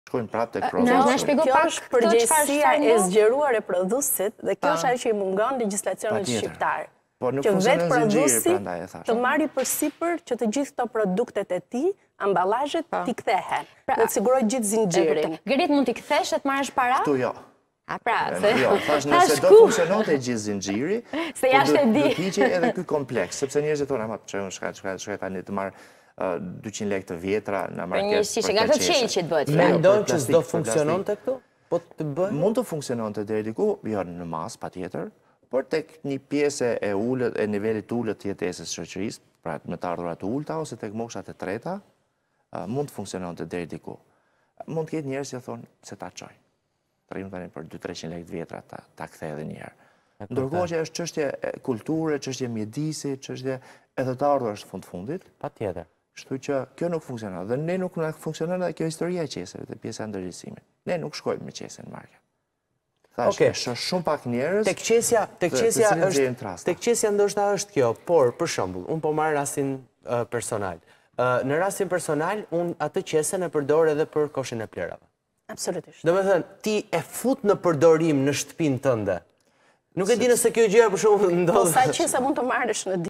Shkojnë prapë tek Kjo prodhuesi. është përgjegjësia e zgjeruar e prodhuesit dhe kjo është ajo që i mungon legjislacionit shqiptar. Që vetë prodhuesi të marrë përsipër që të gjithë këto produktet e tij, amballazhet t'i kthehen. Dhe të sigurojë gjithë zinxhirin. Gerit mund t'i kthesh e të marrësh para? Ktu jo. Jo, thash nëse do funksiononte gjithë zinxhiri, se jashtë e di. Do t'ihiqej edhe ky kompleks, sepse njerëzit thonë, ama çon shka tani të marr 200 lekë të vjetra në market. Nga të qelqit bëhet. Mendon që s'do funksiononte këtu? Po të bëj? Mund të funksiononte deri diku, jo në masë patjetër, por tek një pjesë e ulët e nivelit ulët të jetesës së shoqërisë, pra me të ardhurat të ulta ose tek moshat e treta, mund të funksiononte deri diku. Mund të ketë njerëz që thonë se ta çojnë. Rrim tani për 200-300 lekë të vjetra ta kthej edhe një herë. Ndërkohë që është çështje kulture, çështje mjedisi, çështje edhe të ardhurës së fundit. Patjetër. Kështu që kjo nuk funksionon. Dhe ne nuk na funksionon edhe kjo historia e qesëve dhe pjesa e ndërgjegjësimit. Ne nuk shkojmë me qesën në market. Thash, shumë pak njerëz. Tek qesja ndoshta është kjo, por për shembull, un po marr rastin personal. Në rastin personal, un atë qesën e përdor edhe për koshin e plerave. Absolutisht. Domethënë, ti e fut në përdorim në shtëpinë tënde. Nuk e di nëse kjo gjë për shembull ndodh. Po sa qesa mund të marrësh në